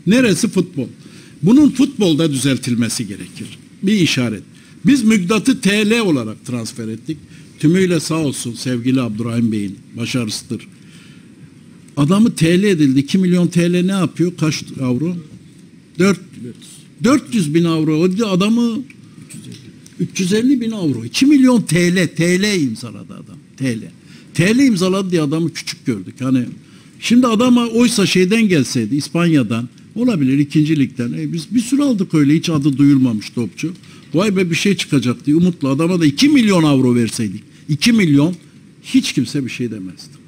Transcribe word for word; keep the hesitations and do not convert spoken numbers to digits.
Neresi futbol? Bunun futbolda düzeltilmesi gerekir. Bir işaret. Biz Mügdat'ı T L olarak transfer ettik. Tümüyle sağ olsun sevgili Abdurrahim Bey'in başarısıdır. Adamı T L edildi. iki milyon T L ne yapıyor? Kaç avro? dört yüz bin avro. O adamı üç yüz elli bin avro. iki milyon T L. T L imzaladı adam. T L. T L imzaladı diye adamı küçük gördük. Hani şimdi adama oysa şeyden gelseydi, İspanya'dan olabilir, ikinci ligden. E biz bir sürü aldık öyle, hiç adı duyulmamış topçu. Vay be bir şey çıkacak diye umutlu adama da iki milyon avro verseydik. iki milyon hiç kimse bir şey demezdi.